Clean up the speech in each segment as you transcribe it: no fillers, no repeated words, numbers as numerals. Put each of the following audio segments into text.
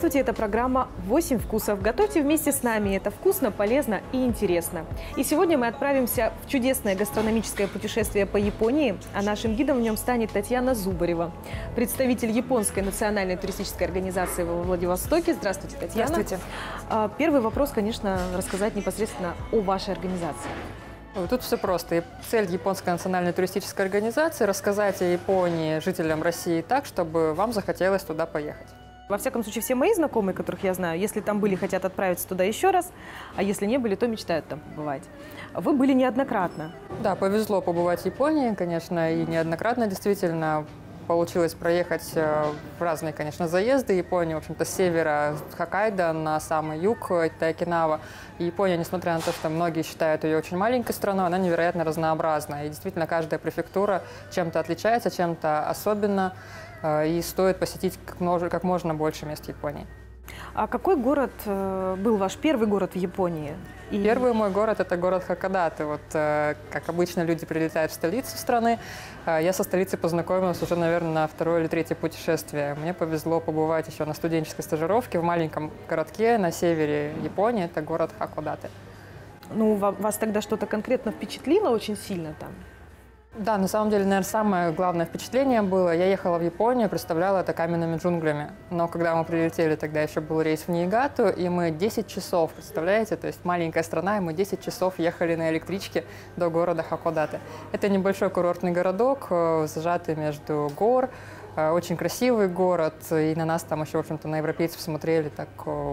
Здравствуйте, это программа «8 вкусов». Готовьте вместе с нами, это вкусно, полезно и интересно. И сегодня мы отправимся в чудесное гастрономическое путешествие по Японии, а нашим гидом в нем станет Татьяна Зубарева, представитель Японской национальной туристической организации во Владивостоке. Здравствуйте, Татьяна. Здравствуйте. Первый вопрос, конечно, рассказать непосредственно о вашей организации. Тут все просто. Цель Японской национальной туристической организации – рассказать о Японии жителям России так, чтобы вам захотелось туда поехать. Во всяком случае, все мои знакомые, которых я знаю, если там были, хотят отправиться туда еще раз, а если не были, то мечтают там побывать. Вы были неоднократно. Да, повезло побывать в Японии, конечно, и неоднократно действительно получилось проехать в разные, конечно, заезды Японии, в общем-то, с севера Хоккайдо на самый юг, это Окинава. И Япония, несмотря на то, что многие считают ее очень маленькой страной, она невероятно разнообразна. И действительно, каждая префектура чем-то отличается, чем-то особенно. И стоит посетить как можно больше мест Японии. А какой город был ваш первый город в Японии? Первый мой город – это город Хакодате. Вот, как обычно, люди прилетают в столицу страны. Я со столицей познакомилась уже, наверное, на второе или третье путешествие. Мне повезло побывать еще на студенческой стажировке в маленьком городке на севере Японии. Это город Хакодате. Ну, вас тогда что-то конкретно впечатлило очень сильно там? Да, на самом деле, наверное, самое главное впечатление было, я ехала в Японию, представляла это каменными джунглями. Но когда мы прилетели, тогда еще был рейс в Ниигату, и мы 10 часов, представляете, то есть маленькая страна, и мы 10 часов ехали на электричке до города Хакодате. Это небольшой курортный городок, зажатый между гор, очень красивый город, и на нас там еще, в общем-то, на европейцев смотрели так,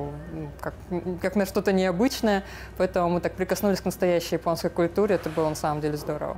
как на что-то необычное, поэтому мы так прикоснулись к настоящей японской культуре, это было на самом деле здорово.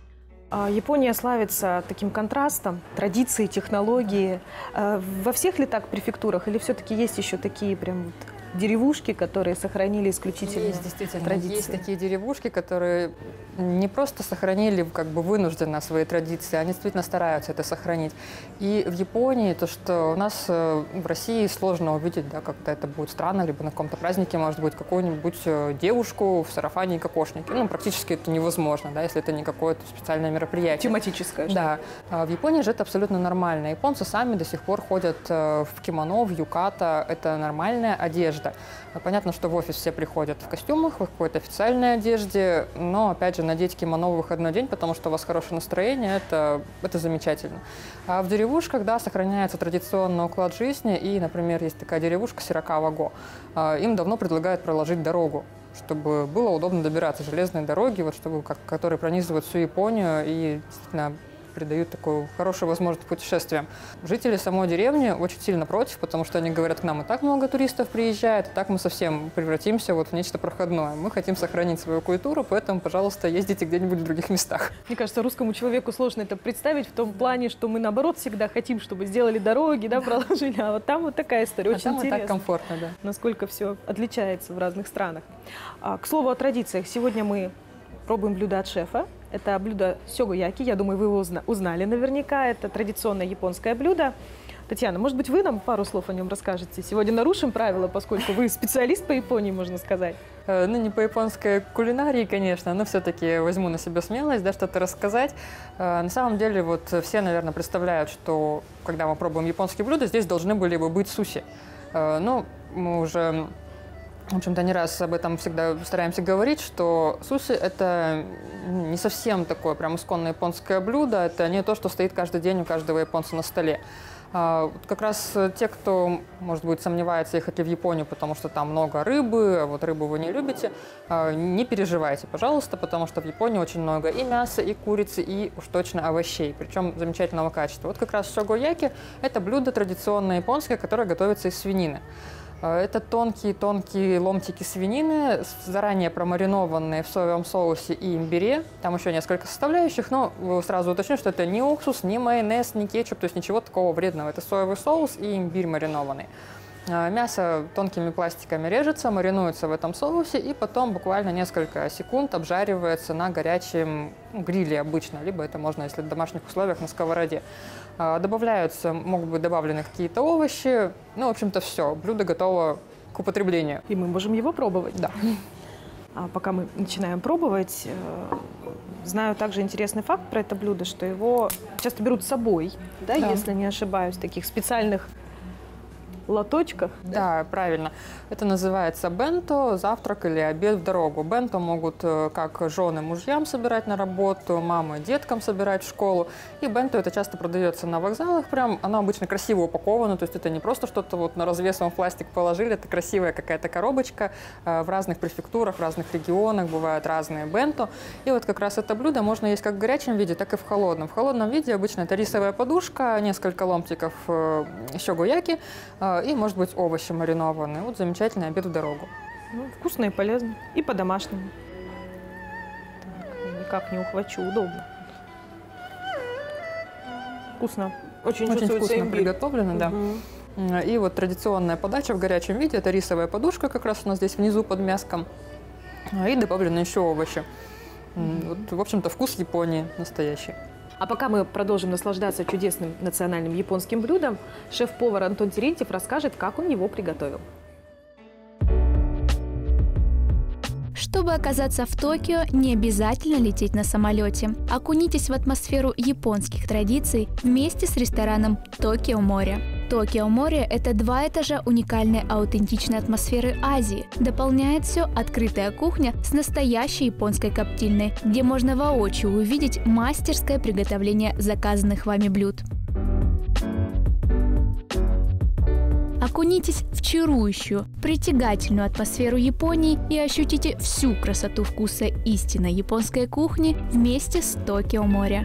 Япония славится таким контрастом, традиции, технологии. Во всех ли так префектурах или все-таки есть еще такие прям вот деревушки, которые сохранили исключительно есть, действительно, традиции? есть такие деревушки, которые не просто сохранили как бы вынужденно свои традиции, они действительно стараются это сохранить. И в Японии то, что у нас в России сложно увидеть, да, когда это будет странно, либо на каком-то празднике, может быть, какую-нибудь девушку в сарафане и кокошнике. Ну, практически это невозможно, да, если это не какое-то специальное мероприятие. Тематическое. Да. А в Японии же это абсолютно нормально. Японцы сами до сих пор ходят в кимоно, в юката. Это нормальная одежда. Понятно, что в офис все приходят в костюмах, в какой-то официальной одежде, но, опять же, надеть кимоно в выходной день, потому что у вас хорошее настроение, это замечательно. А в деревушках, да, сохраняется традиционный уклад жизни, и, например, есть такая деревушка Сиракава-го. Им давно предлагают проложить дорогу, чтобы было удобно добираться, железные дороги, вот, которые пронизывают всю Японию и действительно придают такую хорошую возможность путешествиям. Жители самой деревни очень сильно против, потому что они говорят, к нам и так много туристов приезжает, и так мы совсем превратимся вот в нечто проходное. Мы хотим сохранить свою культуру, поэтому, пожалуйста, ездите где-нибудь в других местах. Мне кажется, русскому человеку сложно это представить в том плане, что мы, наоборот, всегда хотим, чтобы сделали дороги, да, проложили, а вот там вот такая история. Очень интересно. Так комфортно, да. Насколько все отличается в разных странах. К слову о традициях, сегодня мы пробуем блюдо от шефа. Это блюдо сёгояки, я думаю, вы его узнали наверняка. Это традиционное японское блюдо. Татьяна, может быть, вы нам пару слов о нем расскажете? Сегодня нарушим правила, поскольку вы специалист по Японии, можно сказать. Ну, не по японской кулинарии, конечно, но все-таки возьму на себя смелость, да, что-то рассказать. На самом деле, вот все, наверное, представляют, что когда мы пробуем японские блюда, здесь должны были бы быть суси. Но мы уже, в общем-то, не раз об этом всегда стараемся говорить, что суси – это не совсем такое прям исконное японское блюдо, это не то, что стоит каждый день у каждого японца на столе. Как раз те, кто, может быть, сомневается, ехать ли в Японию, потому что там много рыбы, а вот рыбу вы не любите, не переживайте, пожалуйста, потому что в Японии очень много и мяса, и курицы, и уж точно овощей, причем замечательного качества. Вот как раз сёгояки – это блюдо традиционное японское, которое готовится из свинины. Это тонкие-тонкие ломтики свинины, заранее промаринованные в соевом соусе и имбире. Там еще несколько составляющих, но сразу уточню, что это не уксус, не майонез, не кетчуп, то есть ничего такого вредного. Это соевый соус и имбирь маринованный. Мясо тонкими пластиками режется, маринуется в этом соусе и потом буквально несколько секунд обжаривается на горячем гриле обычно, либо это можно, если в домашних условиях, на сковороде. Добавляются, могут быть добавлены какие-то овощи, ну, в общем-то, все, блюдо готово к употреблению. И мы можем его пробовать. Да. Пока мы начинаем пробовать, знаю также интересный факт про это блюдо, что его часто берут с собой, да, если не ошибаюсь, в таких специальных лоточках. Да, правильно. Это называется бенто, завтрак или обед в дорогу. Бенто могут как жены мужьям собирать на работу, мамы деткам собирать в школу. И бенто это часто продается на вокзалах. Прям оно обычно красиво упаковано, то есть это не просто что-то вот на развес вам в пластик положили, это красивая какая-то коробочка. В разных префектурах, в разных регионах бывают разные бенто. И вот как раз это блюдо можно есть как в горячем виде, так и в холодном. В холодном виде обычно это рисовая подушка, несколько ломтиков сёгояки и, может быть, овощи маринованные. Вот замечательный обед в дорогу. Ну, вкусно и полезно. И по-домашнему. Так, никак не ухвачу, удобно. Вкусно. Очень вкусно имбирь. приготовлено, да. И вот традиционная подача в горячем виде – это рисовая подушка, как раз у нас здесь внизу под мяском. И добавлены еще овощи. Вот, в общем-то, вкус Японии настоящий. А пока мы продолжим наслаждаться чудесным национальным японским блюдом, шеф-повар Антон Терентьев расскажет, как он его приготовил. Чтобы оказаться в Токио, не обязательно лететь на самолете. Окунитесь в атмосферу японских традиций вместе с рестораном «Токио Море». «Токио Море» — это 2 этажа уникальной аутентичной атмосферы Азии. Дополняет все открытая кухня с настоящей японской коптильной, где можно воочию увидеть мастерское приготовление заказанных вами блюд. Окунитесь в чарующую, притягательную атмосферу Японии и ощутите всю красоту вкуса истинной японской кухни вместе с «Токио Море».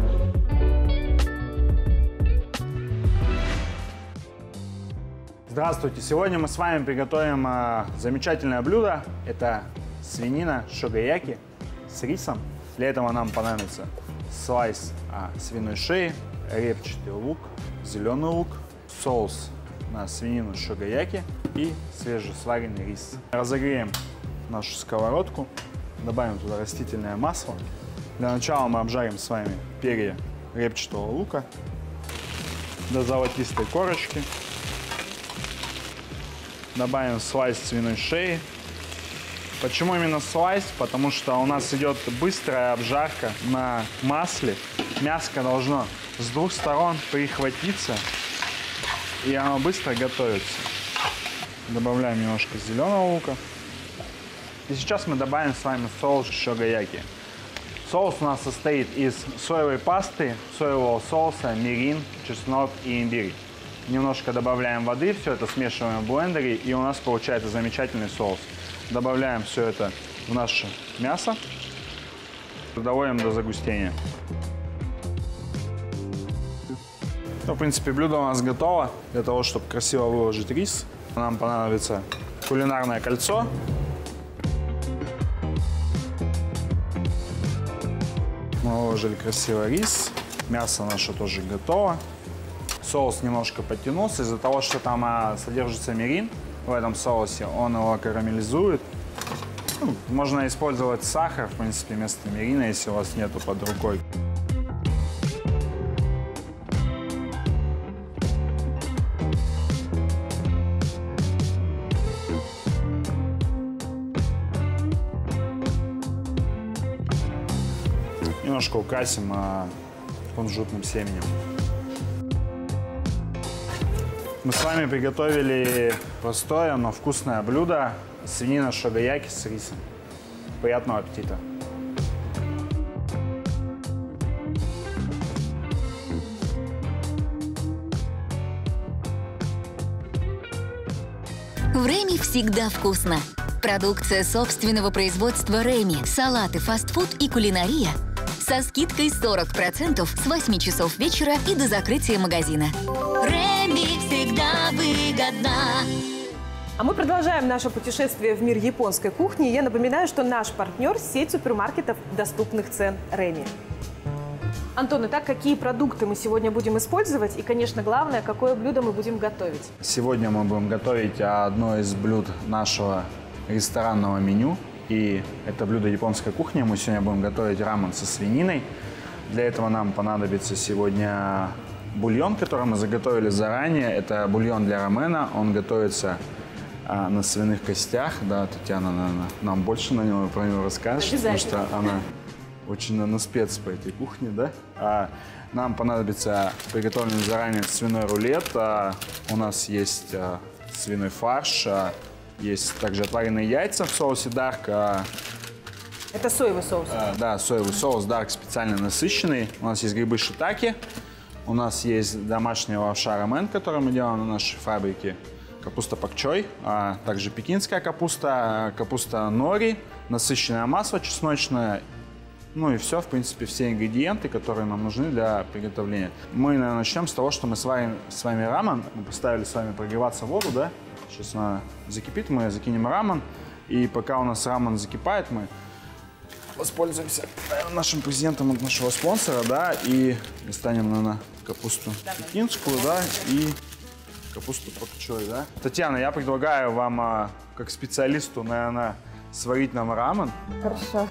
Здравствуйте! Сегодня мы с вами приготовим замечательное блюдо. Это свинина сёгояки с рисом. Для этого нам понадобится слайс свиной шеи, репчатый лук, зеленый лук, соус на свинину сёгояки и свежесваренный рис. Разогреем нашу сковородку, добавим туда растительное масло. Для начала мы обжарим с вами перья репчатого лука до золотистой корочки. Добавим слайс свиной шеи. Почему именно слайс? Потому что у нас идет быстрая обжарка на масле. Мяско должно с 2 сторон прихватиться, и оно быстро готовится. Добавляем немножко зеленого лука. И сейчас мы добавим с вами соус сёгояки. Соус у нас состоит из соевой пасты, соевого соуса, мирин, чеснок и имбирь. Немножко добавляем воды, все это смешиваем в блендере, и у нас получается замечательный соус. Добавляем все это в наше мясо, доводим до загустения. Ну, в принципе, блюдо у нас готово. Для того, чтобы красиво выложить рис, нам понадобится кулинарное кольцо. Мы выложили красиво рис, мясо наше тоже готово. Соус немножко подтянулся из-за того, что там содержится мирин в этом соусе, он его карамелизует. Ну, можно использовать сахар, в принципе, вместо мирина, если у вас нету под рукой. Немножко украсим кунжутным семенем. Мы с вами приготовили простое, но вкусное блюдо – свинина сёгояки с рисом. Приятного аппетита! В Реми всегда вкусно. Продукция собственного производства Реми, салаты, фастфуд и кулинария со скидкой 40% с 8 часов вечера и до закрытия магазина. Реми всегда выгодно. А мы продолжаем наше путешествие в мир японской кухни. Я напоминаю, что наш партнер – сеть супермаркетов доступных цен Реми. Антон, итак, какие продукты мы сегодня будем использовать? И, конечно, главное, какое блюдо мы будем готовить? Сегодня мы будем готовить одно из блюд нашего ресторанного меню. И это блюдо японской кухни. Мы сегодня будем готовить рамен со свининой. Для этого нам понадобится сегодня бульон, который мы заготовили заранее. Это бульон для рамена. Он готовится на свиных костях. Да, Татьяна, наверное, нам больше про него расскажет, потому что она очень на спец по этой кухне, да. Нам понадобится приготовленный заранее свиной рулет. У нас есть свиной фарш, есть также отваренные яйца в соусе дарк. Это соевый соус? Да, соевый соус дарк специально насыщенный. У нас есть грибы шиитаке. У нас есть домашняя лапша рамен, которую мы делаем на нашей фабрике. Капуста пакчой, также пекинская капуста, капуста нори, насыщенное масло чесночное. Ну и все, в принципе, все ингредиенты, которые нам нужны для приготовления. Мы, наверное, начнем с того, что мы сварим с вами рамен. Мы поставили с вами прогреваться воду, да? Сейчас она закипит, мы закинем рамен. И пока у нас рамен закипает, мы воспользуемся нашим презентом от нашего спонсора, да, и достанем, наверное, капусту пекинскую, да, и капусту пакчой, да. Татьяна, я предлагаю вам, как специалисту, наверное, сварить нам рамен. Хорошо.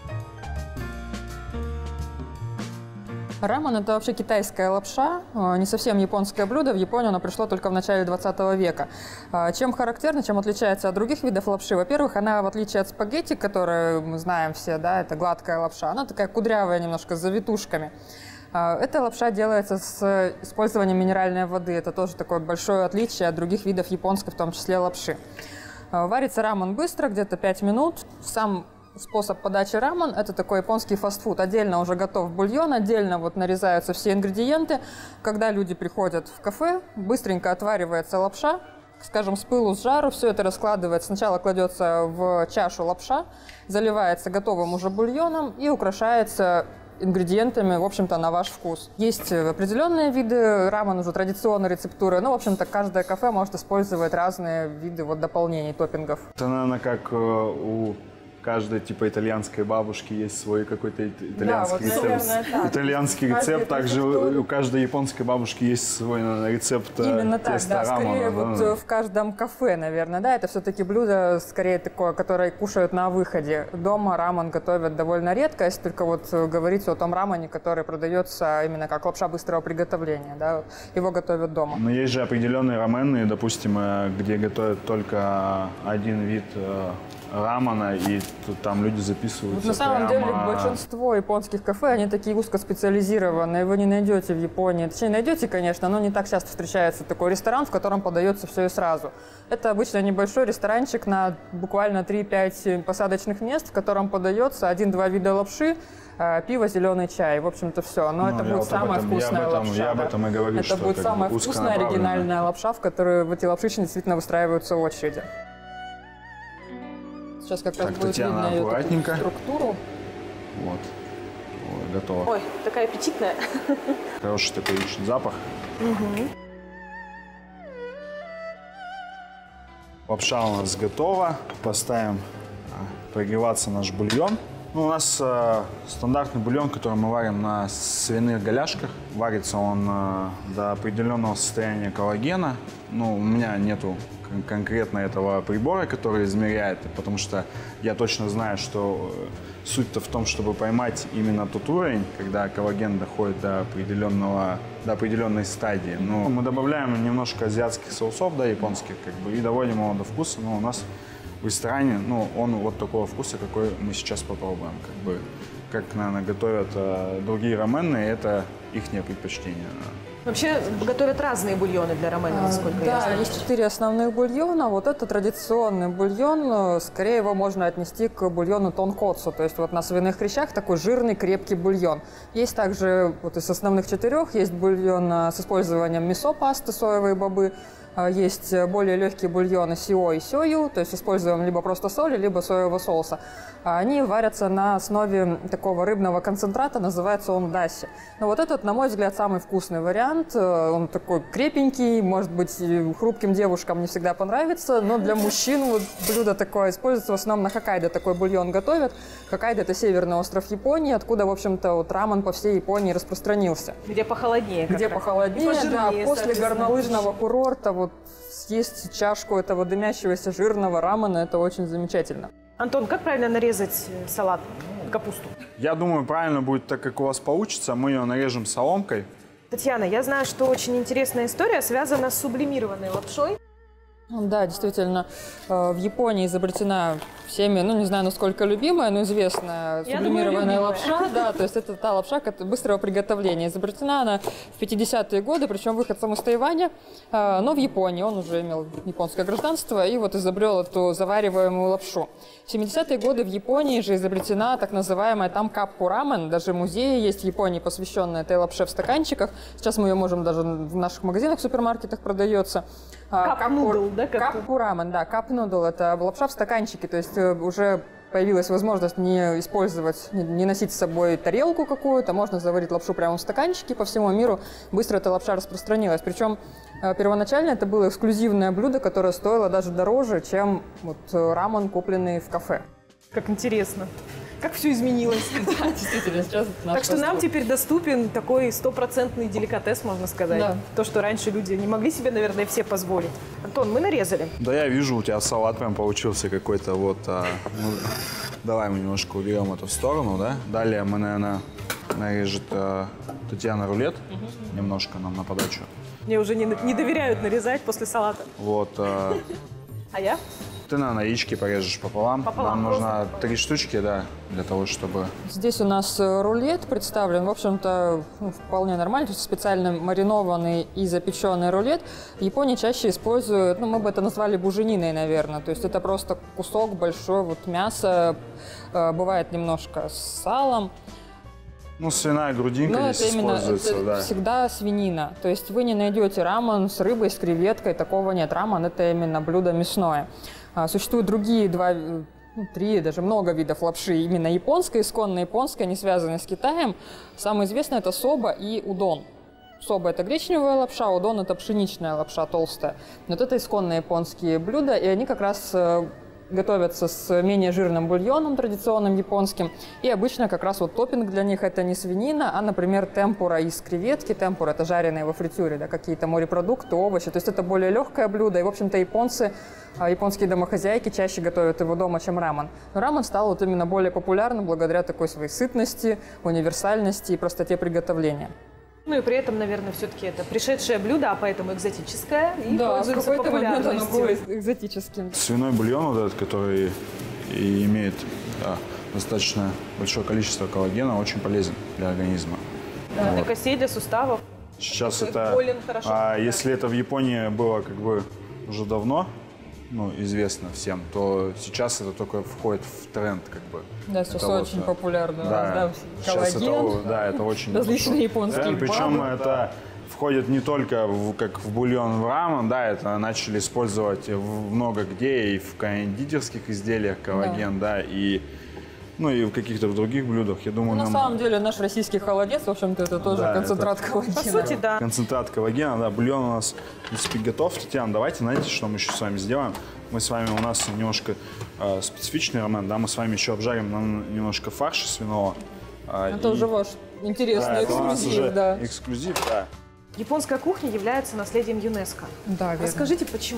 Рамен – это вообще китайская лапша, не совсем японское блюдо. В Японию оно пришло только в начале 20 века. Чем характерно, чем отличается от других видов лапши? Во-первых, она, в отличие от спагетти, которые мы знаем все, да, это гладкая лапша, она такая кудрявая немножко, с завитушками. Эта лапша делается с использованием минеральной воды. Это тоже такое большое отличие от других видов японской, в том числе лапши. Варится рамен быстро, где-то 5 минут. Сам способ подачи рамен – это такой японский фастфуд. Отдельно уже готов бульон, отдельно вот нарезаются все ингредиенты. Когда люди приходят в кафе, быстренько отваривается лапша, скажем, с пылу, с жару, все это раскладывается. Сначала кладется в чашу лапша, заливается готовым уже бульоном и украшается ингредиентами, в общем-то, на ваш вкус. Есть определенные виды рамен, уже традиционной рецептуры, но, в общем-то, каждое кафе может использовать разные виды вот дополнений, топпингов. Это, наверное, как у каждой типа итальянской бабушки есть свой какой-то итальянский рецепт. Наверное, итальянский рецепт. Также у каждой японской бабушки есть свой, наверное, рецепт именно теста так, да. Скорее рамена, вот в каждом кафе, наверное, да, это все-таки блюдо скорее такое, которое кушают на выходе. Дома рамен готовят довольно редко, если только вот говорить о том рамене, который продается именно как лапша быстрого приготовления, да, его готовят дома. Но есть же определенные рамены, допустим, где готовят только один вид рамена, и там люди записываются. На самом деле большинство японских кафе, они такие узкоспециализированные, вы не найдете в Японии. Точнее, найдете, конечно, но не так часто встречается такой ресторан, в котором подается все и сразу. Это обычно небольшой ресторанчик на буквально 3-5 посадочных мест, в котором подается 1-2 вида лапши, пиво, зеленый чай. В общем-то, все. Но это будет самая вкусная лапша. Я об этом и говорю, это будет самая вкусная, оригинальная лапша, в которую в эти лапшичные действительно выстраиваются очереди. Сейчас как раз будет Татьяна, видно аккуратненько. Ее структуру. Вот. Ой, готово. Ой, такая аппетитная. Хороший такой очень запах. Угу. Лапша у нас готова. Поставим прогреваться наш бульон. Ну, у нас стандартный бульон, который мы варим на свиных голяшках. Варится он до определенного состояния коллагена. Ну, у меня нету конкретно этого прибора, который измеряет, потому что я точно знаю, что суть-то в том, чтобы поймать именно тот уровень, когда коллаген доходит до определенной стадии. Ну, мы добавляем немножко азиатских соусов, да, японских, как бы, и доводим его до вкуса. Но у нас в ресторане, ну, он вот такого вкуса, какой мы сейчас попробуем. Как бы, как, наверное, готовят другие рамены, это их предпочтение. Вообще готовят разные бульоны для рамена, насколько я знаю. Да, есть 4 основных бульона. Вот это традиционный бульон. Скорее его можно отнести к бульону тонкоцу. То есть вот на свиных хрящах такой жирный, крепкий бульон. Есть также вот из основных 4 есть бульон с использованием мисо-пасты, соевые бобы. Есть более легкие бульоны сио и сёю, то есть используем либо просто соли, либо соевого соуса. Они варятся на основе такого рыбного концентрата, называется он даси. Но вот этот, на мой взгляд, самый вкусный вариант. Он такой крепенький, может быть, хрупким девушкам не всегда понравится, но для мужчин вот блюдо такое используется в основном на Хоккайдо, такой бульон готовят. Хоккайдо – это северный остров Японии, откуда, в общем-то, вот рамен по всей Японии распространился. Где похолоднее. Где похолоднее, да, после горнолыжного курорта вот съесть чашку этого дымящегося жирного рамена – это очень замечательно. Антон, как правильно нарезать салат, капусту? Я думаю, правильно будет так, как у вас получится. Мы ее нарежем соломкой. Татьяна, я знаю, что очень интересная история связана с сублимированной лапшой. Да, действительно, в Японии изобретена всеми, ну не знаю, насколько любимая, но известная сублимированная лапша. Да, то есть это та лапша быстрого приготовления. Изобретена она в 50-е годы, причем выходцем из Тайваня, но в Японии. Он уже имел японское гражданство и вот изобрел эту завариваемую лапшу. В 70-е годы в Японии же изобретена так называемая там каппу рамен. Даже музеи есть в Японии, посвященные этой лапше в стаканчиках. Сейчас мы ее можем даже в наших магазинах, в супермаркетах продается. Кап-нудл, да? Каппу рамен, да, кап-нудл. Это лапша в стаканчике, то есть уже появилась возможность не использовать, не носить с собой тарелку какую-то, можно заварить лапшу прямо в стаканчике. По всему миру быстро эта лапша распространилась. Причем первоначально это было эксклюзивное блюдо, которое стоило даже дороже, чем вот рамен, купленный в кафе. Как интересно. Как все изменилось. Да, действительно, сейчас наш Так что нам фастфуд. теперь доступен такой стопроцентный деликатес, можно сказать. Да. То, что раньше люди не могли себе, наверное, все позволить. Антон, мы нарезали. Да, я вижу, у тебя салат прям получился какой-то вот. Ну, давай мы немножко уберем это в сторону, да? Далее мы, наверное, нарежет Татьяна рулет немножко нам на подачу. Мне уже не доверяют нарезать после салата. Вот. А я? Ты, наверное, яички порежешь пополам. Пополам, Нам нужно просто 3 штучки, да, для того, чтобы... Здесь у нас рулет представлен, в общем-то, вполне нормально, то есть специально маринованный и запеченный рулет. В Японии чаще используют, ну, мы бы это назвали бужениной, наверное, то есть это просто кусок большой вот мяса, бывает немножко с салом. Ну, свиная грудинка Но здесь это именно используется, это да. всегда свинина. То есть вы не найдете рамен с рыбой, с креветкой, такого нет. Рамен – это именно блюдо мясное. Существуют другие три, даже много видов лапши, именно японская, исконно японская, не связанная с Китаем. Самое известное – это соба и удон. Соба – это гречневая лапша, удон – это пшеничная лапша толстая. Вот это исконно японские блюда, и они как раз готовятся с менее жирным бульоном, традиционным японским. И обычно как раз вот топпинг для них это не свинина, а, например, темпура из креветки. Темпура – это жареные во фритюре, да, какие-то морепродукты, овощи. То есть это более легкое блюдо. И, в общем-то, японские домохозяйки чаще готовят его дома, чем рамен. Но рамен стал вот именно более популярным благодаря такой своей сытности, универсальности и простоте приготовления. Ну и при этом, наверное, все-таки это пришедшее блюдо, а поэтому экзотическое. И Да, в пользуется какой-то момент оно было популярностью. экзотическим. Свиной бульон вот этот, который и имеет достаточно большое количество коллагена, очень полезен для организма. Да, для костей, для суставов. Сейчас Такой это, полен хорошо помогает. если это в Японии было как бы уже давно, ну, известно всем, то сейчас это только входит в тренд, как бы. Да, сейчас Это очень популярно. у нас, да, сейчас коллаген. это очень различные японские Причем БАДы. это входит не только как в бульон, в рамен, да, это начали использовать много где, и в кондитерских изделиях коллаген, да, и ну и в каких-то других блюдах. Я думаю, На самом деле наш российский холодец, в общем-то, это тоже Да, концентрат коллагена. По сути, да. концентрат коллагена, да, бульон у нас, в принципе, готов. Татьяна, давайте, знаете, что мы еще с вами сделаем? Мы с вами, у нас немножко специфичный рамен, да, мы с вами еще обжарим немножко фарша свиного. Это уже ваш интересный это у нас эксклюзив, уже да. эксклюзив, да. Японская кухня является наследием ЮНЕСКО. Да, верно. Расскажите, почему?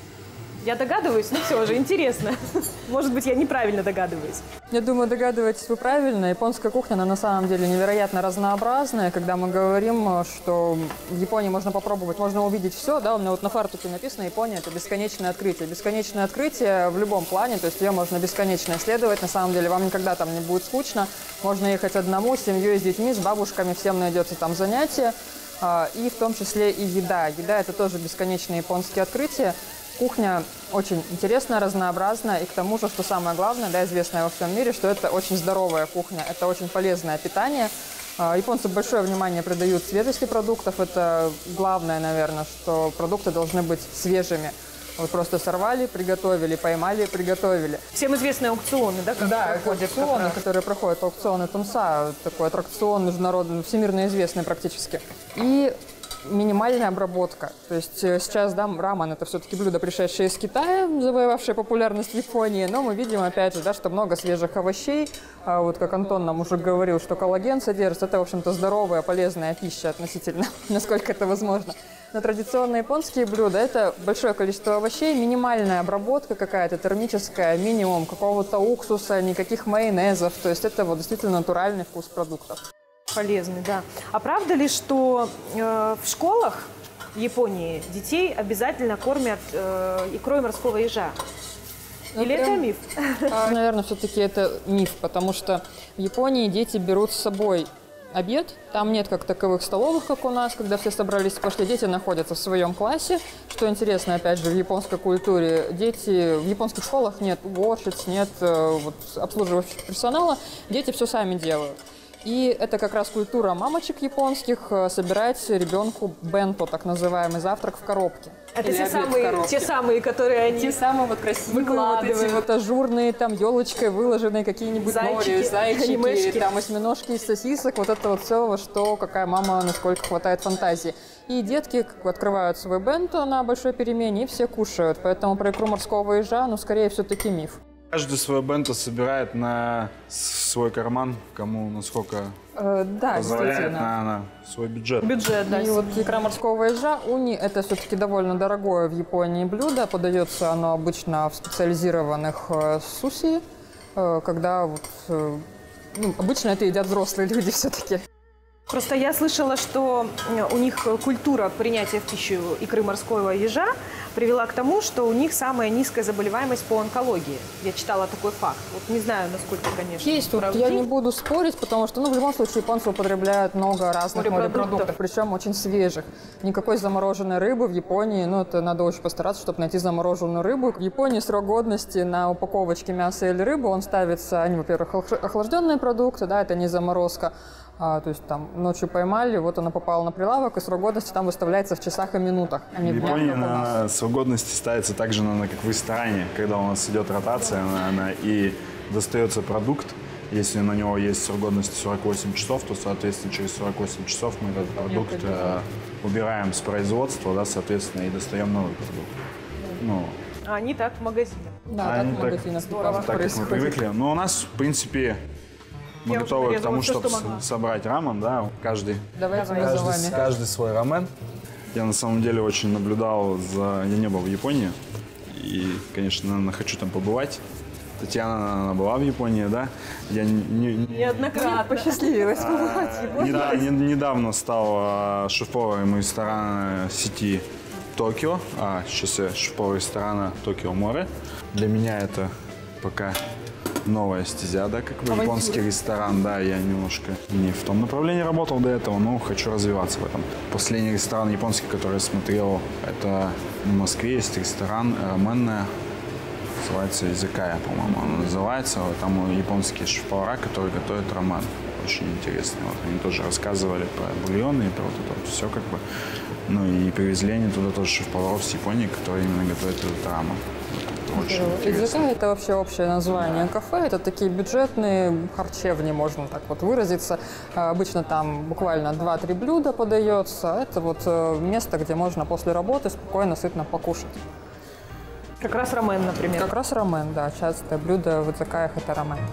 Я догадываюсь, но все же интересно. Может быть, я неправильно догадываюсь. Я думаю, догадываетесь вы правильно. Японская кухня, она на самом деле невероятно разнообразная. Когда мы говорим, что в Японии можно попробовать, можно увидеть все, да, у меня вот на фартуке написано «Япония – это бесконечное открытие». Бесконечное открытие в любом плане, то есть ее можно бесконечно исследовать. На самом деле вам никогда там не будет скучно. Можно ехать одному, с семьей, с детьми, с бабушками, всем найдется там занятие. И в том числе и еда. Еда – это тоже бесконечные японские открытия. Кухня очень интересная, разнообразная, и к тому же, что самое главное, да, известное во всем мире, что это очень здоровая кухня, это очень полезное питание. Японцы большое внимание придают свежести продуктов, это главное, наверное, что продукты должны быть свежими. Вот просто сорвали, приготовили, поймали, приготовили. Всем известные аукционы, да, как Да, проходят как аукционы, раз. которые проходят, аукционы Тунса, такой аттракцион международный, всемирно известный практически. И минимальная обработка. То есть сейчас, да, рамен – это все-таки блюдо, пришедшее из Китая, завоевавшее популярность в Японии, но мы видим, опять же, да, что много свежих овощей. Вот как Антон нам уже говорил, что коллаген содержится, это, в общем-то, здоровая, полезная пища относительно, насколько это возможно. Но традиционные японские блюда – это большое количество овощей, минимальная обработка какая-то термическая, минимум какого-то уксуса, никаких майонезов. То есть это вот действительно натуральный вкус продуктов. Полезный, да. А правда ли, что в школах в Японии детей обязательно кормят икрой морского ежа. Или это миф? Наверное, все-таки это миф, потому что в Японии дети берут с собой обед. Там нет как таковых столовых, как у нас, когда все собрались и пошли. Дети находятся в своем классе. Что интересно, опять же, в японской культуре, дети в японских школах нет уборщиц, нет вот, обслуживающего персонала. Дети все сами делают. И это как раз культура мамочек японских собирать ребенку бенто, так называемый завтрак в коробке. Это те самые, которые они те самые вот красивые, вот эти вот ажурные, там елочкой выложенные какие-нибудь нори, зайчики, анимешки. там осьминожки из сосисок, вот это вот все, что какая мама, насколько хватает фантазии. И детки открывают свой бенто на большой перемене и все кушают. Поэтому про икру морского ежа, ну, скорее, все-таки миф. Каждый свое бенто собирает на свой карман, кому насколько да, позволяет на свой бюджет. Бюджет, да. И вот икра морского ежа, уни, это все-таки довольно дорогое в Японии блюдо. Подается оно обычно в специализированных суси, когда вот, ну, обычно это едят взрослые люди все-таки. Просто я слышала, что у них культура принятия в пищу икры морского ежа привела к тому, что у них самая низкая заболеваемость по онкологии. Я читала такой факт. Вот не знаю, насколько, конечно, Есть, тут я не буду спорить, потому что, ну, в любом случае, японцы употребляют много разных морепродуктов, причем очень свежих. Никакой замороженной рыбы в Японии, ну, это надо очень постараться, чтобы найти замороженную рыбу. В Японии срок годности на упаковочке мяса или рыбы, он ставится, они, во-первых, охлажденные продукты, да, это не заморозка. То есть там ночью поймали, вот она попала на прилавок, и срок годности там выставляется в часах и минутах. В Японии срок годности ставится так же, наверное, как в ресторане, когда у нас идет ротация, и достается продукт. Если на него есть срок годности 48 часов, то, соответственно, через 48 часов мы этот продукт убираем с производства, да, соответственно, и достаем новый продукт. Ну, А они так в магазине. Да, так в магазинах так как мы привыкли. Но у нас, в принципе, мы готовы к тому, чтобы собрать рамен, да, каждый свой рамен. Я на самом деле очень наблюдал я не был в Японии, и, конечно, наверное, хочу там побывать. Татьяна, она была в Японии, да? Я неоднократно посчастливилась побывать в Японии. Недавно стал шеф-поваром ресторана сети Токио, сейчас я шеф-повар ресторана Токио Море. Для меня это пока новая стезя, да, как бы японский ресторан, да, я немножко не в том направлении работал до этого, но хочу развиваться в этом. Последний ресторан японский, который я смотрел, это в Москве есть ресторан раменная, называется Изакая, по-моему, она называется. Там японские шеф-повара, которые готовят рамен. Очень интересно. Вот они тоже рассказывали про бульоны и про вот это вот все как бы. Ну и привезли они туда тоже шеф-поваров с Японии, которые именно готовят этот рамен. Изакая — это вообще общее название кафе. Это такие бюджетные харчевни, можно так вот выразиться. Обычно там буквально 2-3 блюда подается. Это вот место, где можно после работы спокойно, сытно покушать. Как раз рамен, например. Как раз рамен, да. Частое блюдо в изакаях – это рамен.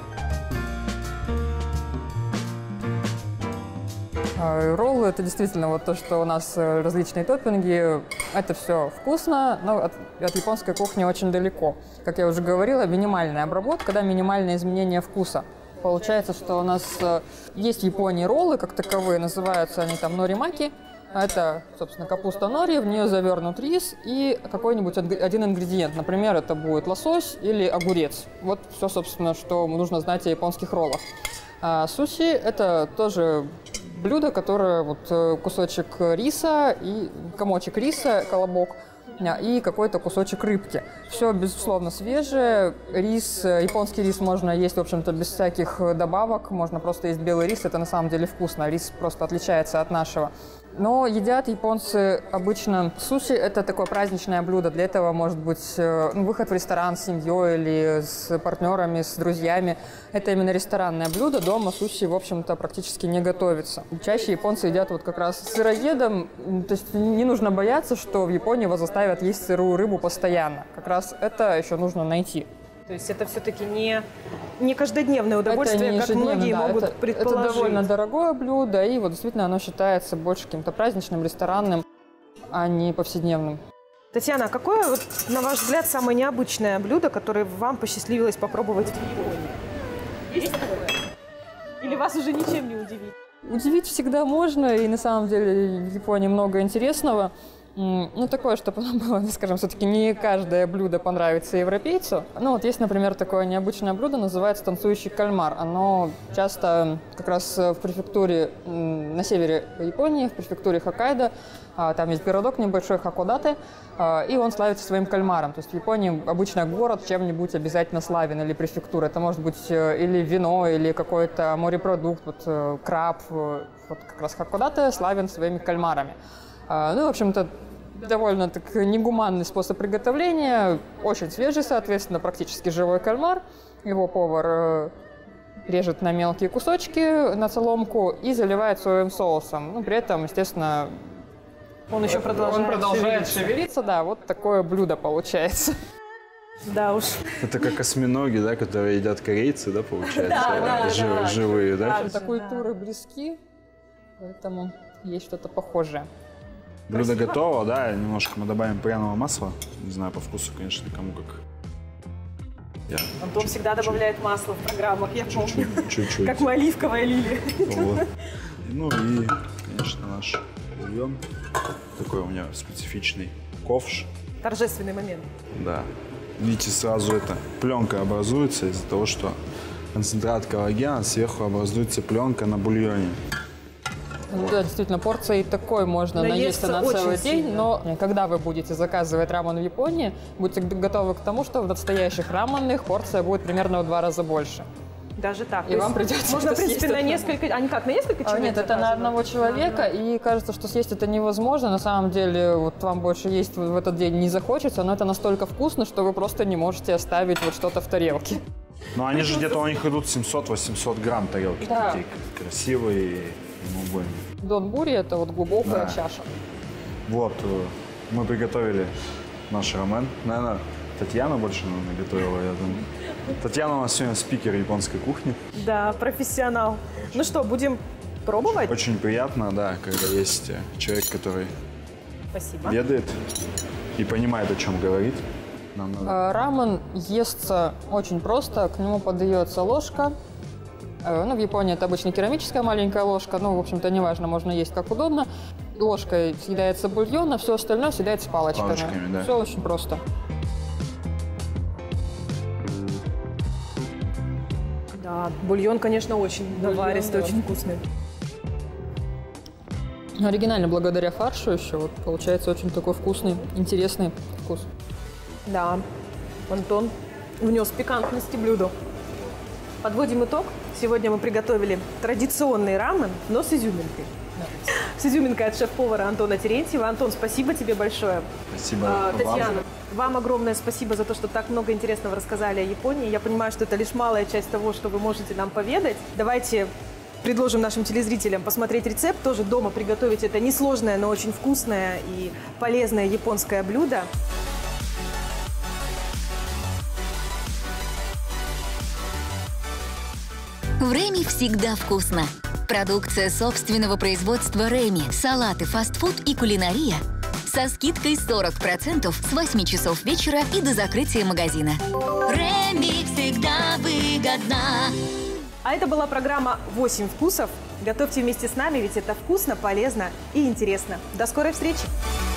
Роллы – это действительно вот то, что у нас различные топпинги. Это все вкусно, но от японской кухни очень далеко. Как я уже говорила, минимальная обработка, да, минимальное изменение вкуса. Получается, что у нас есть в Японии роллы как таковые, называются они там норимаки. Это, собственно, капуста нори, в нее завернут рис и какой-нибудь один ингредиент. Например, это будет лосось или огурец. Вот все, собственно, что нужно знать о японских роллах. Суши – это тоже блюдо, которое вот кусочек риса, и комочек риса, колобок, и какой-то кусочек рыбки. Все, безусловно, свежее. Рис, японский рис можно есть, в общем-то, без всяких добавок. Можно просто есть белый рис, это на самом деле вкусно. Рис просто отличается от нашего. Но едят японцы обычно суши. Это такое праздничное блюдо. Для этого может быть выход в ресторан с семьей или с партнерами, с друзьями. Это именно ресторанное блюдо. Дома суши, в общем-то, практически не готовится. Чаще японцы едят вот как раз сыроедом. То есть не нужно бояться, что в Японии вас заставят есть сырую рыбу постоянно. Как раз это еще нужно найти. То есть это все-таки не каждодневное удовольствие, как многие могут предположить. Это довольно дорогое блюдо, и вот действительно оно считается больше каким-то праздничным, ресторанным, а не повседневным. Татьяна, а какое, вот, на ваш взгляд, самое необычное блюдо, которое вам посчастливилось попробовать в Японии? Есть такое? Или вас уже ничем не удивить? Удивить всегда можно, и на самом деле в Японии много интересного. Ну, такое, чтобы оно было, скажем, все-таки не каждое блюдо понравится европейцу. Ну, вот есть, например, такое необычное блюдо, называется танцующий кальмар. Оно часто как раз в префектуре на севере Японии, в префектуре Хоккайдо. Там есть городок небольшой Хакодате, и он славится своим кальмаром. То есть в Японии обычно город чем-нибудь обязательно славен, или префектура. Это может быть или вино, или какой-то морепродукт, вот краб. Вот как раз Хакодате славен своими кальмарами. Ну, в общем-то, довольно так негуманный способ приготовления, очень свежий, соответственно, практически живой кальмар. Его повар режет на мелкие кусочки, на соломку и заливает соевым соусом. Ну, при этом, естественно, Он еще продолжает шевелиться. Да, вот такое блюдо получается. Да уж. Это как осьминоги, да, которые едят корейцы, да, получается? Живые, да? Это культуры близки, поэтому есть что-то похожее. Блюдо готово, да, немножко мы добавим пряного масла. Не знаю, по вкусу, конечно, кому как. Антон всегда добавляет масло в программах, я помню. Чуть-чуть. Как мы оливковая лилия. Вот. Ну и, конечно, наш бульон. Такой у меня специфичный ковш. Торжественный момент. Да. Видите, сразу эта пленка образуется из-за того, что концентрат коллагена, сверху образуется пленка на бульоне. Да, действительно, порции такой можно наесться на целый день, но когда вы будете заказывать рамен в Японии, будьте готовы к тому, что в настоящих раменных порция будет примерно в 2 раза больше. Даже так. И вам придется можно, в принципе, на несколько... А как, на несколько человек? Нет, это на одного человека, и кажется, что съесть это невозможно. На самом деле, вот вам больше есть в этот день не захочется, но это настолько вкусно, что вы просто не можете оставить вот что-то в тарелке. Но они же где-то у них идут 700-800 грамм тарелки. Да. Такие красивые. Донбури – это вот глубокая чаша. Вот, мы приготовили наш рамен. Наверное, Татьяна больше, готовила, я думаю. Татьяна у нас сегодня спикер японской кухни. Да, профессионал. Ну что, будем пробовать? Очень приятно, да, когда есть человек, который ведает и понимает, о чем говорит. Нам надо... Рамен естся очень просто, к нему подается ложка. Ну, в Японии это обычно керамическая маленькая ложка, но, в общем-то, неважно, можно есть как удобно. Ложкой съедается бульон, а все остальное съедается палочками. Да. Все очень просто. Да, бульон, конечно, очень наваристый, очень вкусный. Оригинально благодаря фаршу еще вот, получается очень такой вкусный, интересный вкус. Да, Антон внес пикантности блюду. Подводим итог. Сегодня мы приготовили традиционный рамен, но с изюминкой. Да. С изюминкой от шеф-повара Антона Терентьева. Антон, спасибо тебе большое. Спасибо. Татьяна, вам огромное спасибо за то, что так много интересного рассказали о Японии. Я понимаю, что это лишь малая часть того, что вы можете нам поведать. Давайте предложим нашим телезрителям посмотреть рецепт. Тоже дома приготовить это несложное, но очень вкусное и полезное японское блюдо. В Реми всегда вкусно. Продукция собственного производства Реми, салаты, фастфуд и кулинария со скидкой 40% с 8 часов вечера и до закрытия магазина. Реми всегда выгодна. А это была программа «8 вкусов». Готовьте вместе с нами, ведь это вкусно, полезно и интересно. До скорой встречи!